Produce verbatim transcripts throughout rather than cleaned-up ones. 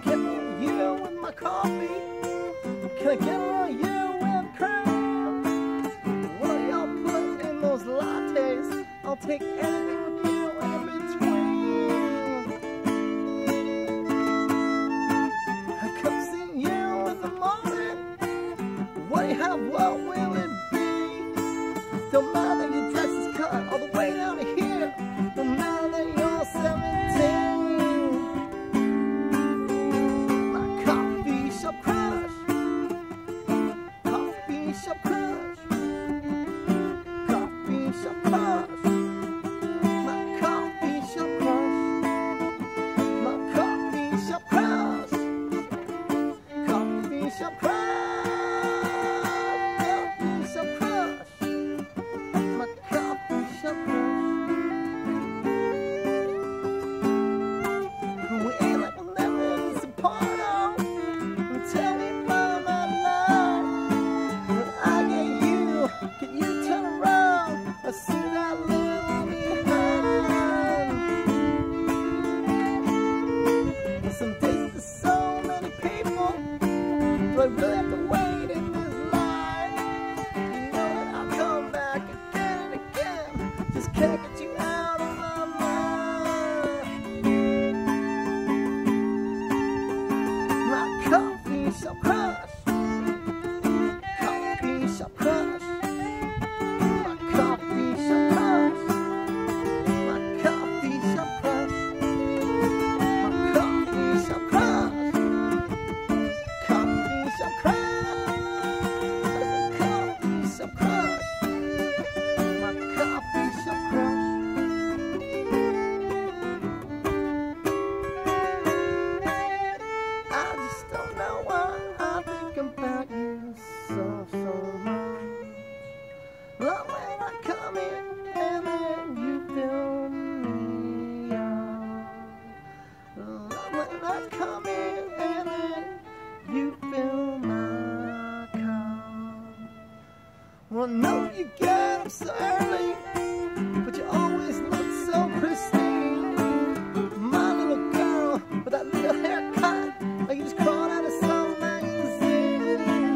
get on you with my coffee? Can I get on you with cream? What do y'all put in those lattes? I'll take anything with you in between. I come see you in the morning. What do you have? What will it be? Don't matter your dress is cut all the way down to here. Don't matter that you're seventeen. My coffee shop crush. Coffee shop crush. Coffee shop crush. My coffee shop crush. My coffee shop crush. Coffee shop crush. Some days there's so many people. Do I really have to wait in this line? You know that I'll come back again and again. Just can't get you out of my mind. My coffee shop crush. Coffee shop crush. My coffee shop crush. My coffee shop crush. Coffee shop crush. Coffee shop crush. My coffee shop crush. I just don't know why I think about you so, so much. Love when I come in and then you fill me up. Love when I come in and then you fill my cup. Well, I know you get up so early, but you always look so pristine. My little girl with that little haircut, like you just crawled out of some magazine.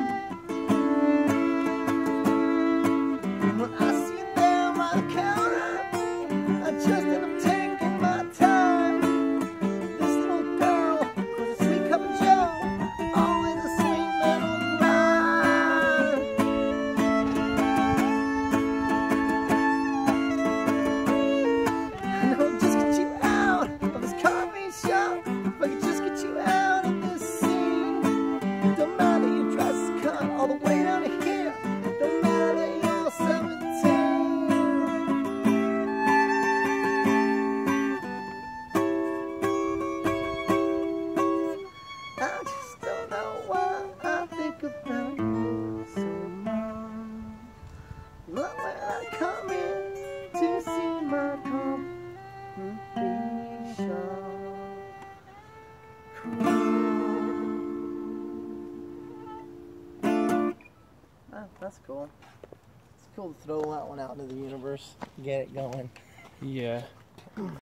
When I see you there by the counter, I just end up taking my time. This little girl was a sweet cup of joe, always a sweet little grind. And I'll just get you out of this coffee shop. If I could just get you out of this scene. Don't matter your dress is cut all the way down to here. Don't matter that you're seventeen. I just don't know why I think about you so much. Love when I come in to see my coffee shop crush. Ah, that's cool. It's cool to throw that one out into the universe, get it going. Yeah.